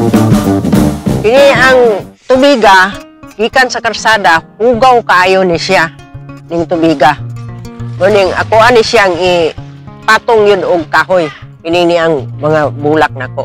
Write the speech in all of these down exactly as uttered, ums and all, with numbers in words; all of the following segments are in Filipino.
Kini ang tubiga gikan sa karsada, hugaw kaayo ni siya ning tubiga. Muning ako ani siyang ipatong yun og kahoy. Kini ni ang mga bulak nako.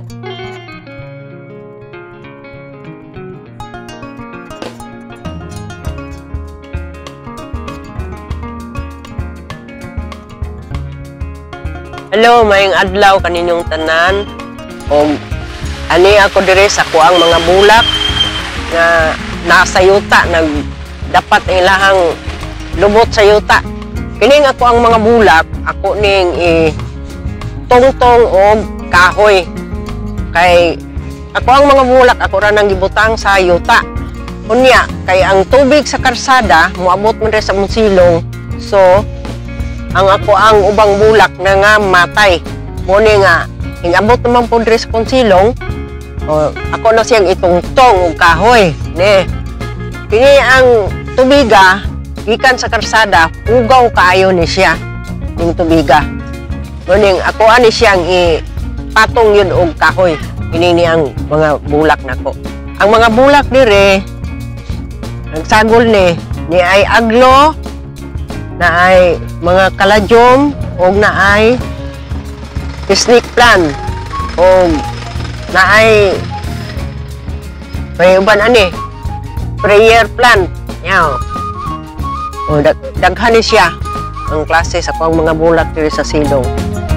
Hello, mayong adlaw kaninyong tanan. Og ani ako dire sa kuang mga bulak nga nasa yuta, nag dapat ilahang lubot sa yuta. Kining ako ang mga bulak, ako ning i tungtong og kahoy. Kay ako ang mga bulak, ako ra nang gibutang sa yuta. Unya, kay ang tubig sa karsada moabot man sa mong silong. So, ang ako ang ubang bulak na nga matay. Muni nga, hingabot naman po dres kong silong, o, ako na siyang itungtong o kahoy. Ne. Kini ang tubiga, gikan sa karsada, hugaw kaayo ni siya, yung tubiga. Muni ako ani siyang ipatong yun og kahoy. Kini ni ang mga bulak nako. Ang mga bulak dire, nagsagol ni, ni ay aglo, na ay mga kaladyom, o na ay snake plant, o na ay may uban ani prayer plant. Yaw. O dag daghan ni siya ang klase sa pang mga bulak diri sa silong.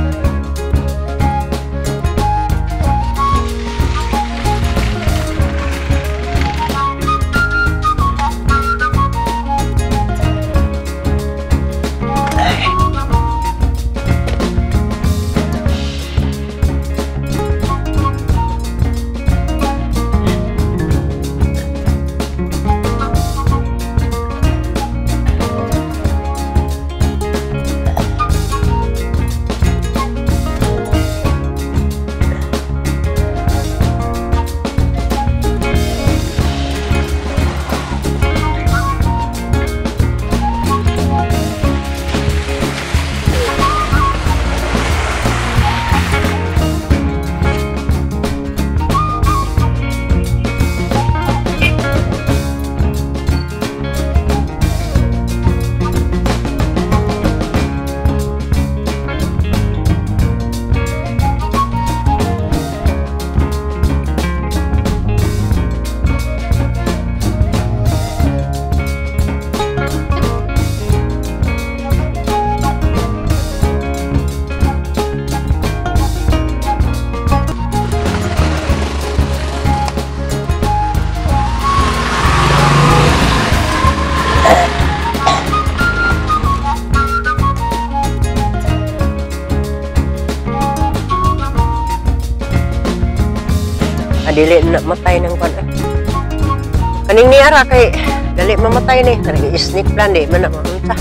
Dili na matay ng pan. Kaning ni ara kay dali mamatay ni, kanang snake plant di man na maunsa.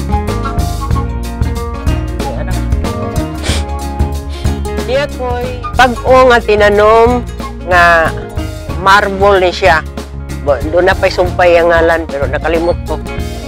Diya koy pag-o nga tinanom nga marble ni siya. Doon na pa'y sumpay ang ngalan pero nakalimot ko.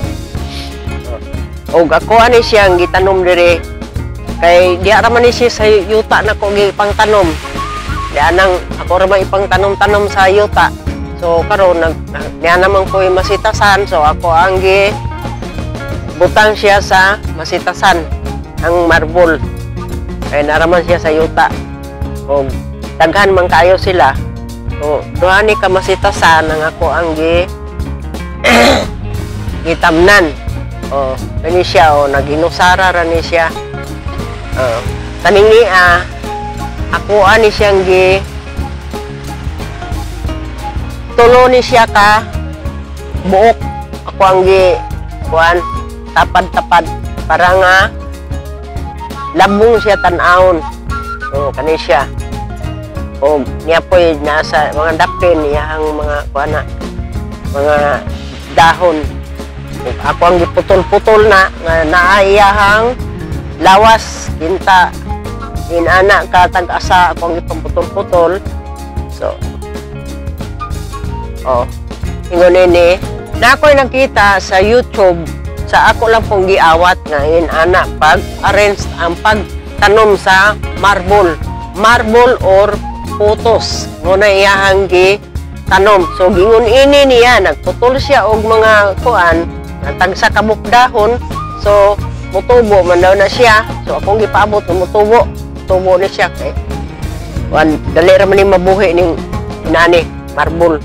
O ako ani siya ang gitanom dire kay di ara man ni siya sa yuta na ko gipangtanom. Diyan nang ako ra ipang tanom-tanom sa yuta. So karon nag diyan naman ko masitasan, so ako ang gi butang siya sa masitasan ang marble. Kaya naraman siya sa yuta. O daghan man kayo sila. So duha ni ka masitasan ang ako ang gi gitamnan. O kani siya o naginusara ra ni siya. Uh, taning ni ah ako ani siyang gi tulo ni siya ka buok. Ako ang gi kuan tapad-tapad para nga labong siya tan-awon. O kani siya. O niya po'y nasa mga dapin iyang mga kuan na mga dahon. O, ako ang giputol-putol na nga naayahang lawas kinta inana ka tag-asa akong ipaputol-putol. So, oh, ingon ini, na ako'y nakita sa YouTube, sa ako lang pong giawat nga inana pag-arrange ang pagtanom sa marble. Marble or putos mo na iyahang gi tanom. So gingon ini niya nagputol siya og mga kuan tagsa ka bukdahon. So mutubo man daw na siya. So akong gipaabot mutubo. Tubo ni siya kay wan dali ra man ni mabuhi ning inani marble.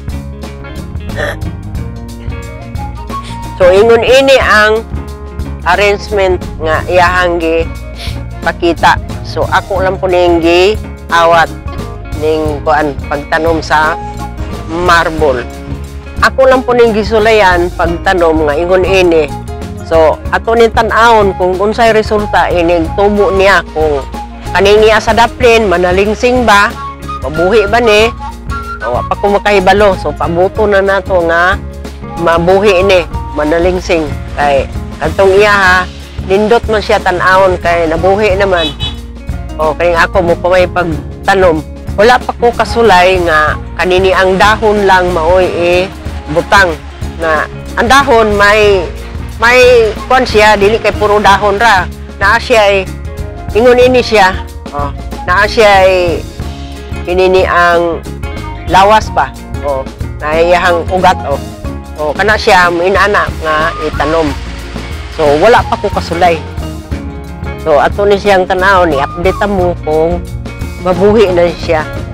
So ingon ini ang arrangement nga iyahang gi pakita. So ako lang po ning gi awat ning kuan pagtanom sa marble. Ako lang po ning gisulayan pagtanom nga ingon ini. So ato ni tan-awon kung unsay resulta ining tubo niya kung kaning iya sa daplin manalingsing ba, mabuhi ba ni? O pa ko makahibalo. So pabuto na nato nga mabuhi ini, manalingsing. Kay kadtong iya ha, nindot man siya tan-awon kay nabuhi naman. O kaning ako mo pa may pagtanom. Wala pa ko kasulay nga kanini ang dahon lang maoy eh butang na ang dahon may may kuan siya dili kay puro dahon ra. Naa siya eh ingon ini siya. Oh, naa siya ay kinini ang lawas ba? Oh, naiyahang ugat oh. Oh, kana siya inana nga itanom. So wala pa ko kasulay. So ato ni siyang tanaw ni update mo kung mabuhi na siya.